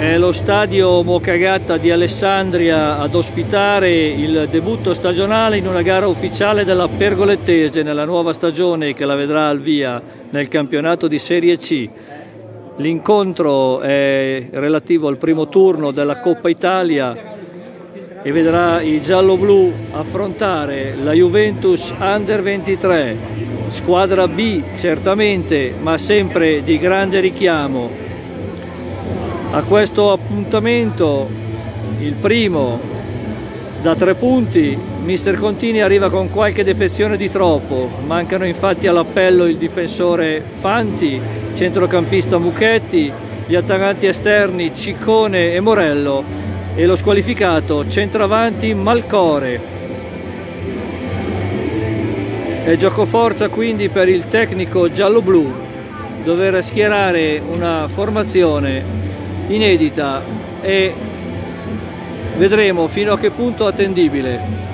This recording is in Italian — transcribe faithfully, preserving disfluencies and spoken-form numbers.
È lo stadio Mocagatta di Alessandria ad ospitare il debutto stagionale in una gara ufficiale della Pergolettese nella nuova stagione che la vedrà al via nel campionato di Serie C. L'incontro è relativo al primo turno della Coppa Italia e vedrà i giallo-blu affrontare la Juventus Under ventitré, squadra B certamente, ma sempre di grande richiamo. A questo appuntamento, il primo da tre punti, mister Contini arriva con qualche defezione di troppo. Mancano infatti all'appello il difensore Fanti, centrocampista Muchetti, gli attaccanti esterni Ciccone e Morello e lo squalificato centravanti Malcore. È giocoforza quindi per il tecnico giallo-blu dover schierare una formazione inedita e vedremo fino a che punto attendibile.